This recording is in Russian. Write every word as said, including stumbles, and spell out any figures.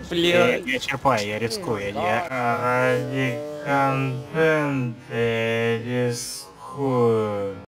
Я, Блядь. я черпаю, я рискую, я, я ради контента я рискую.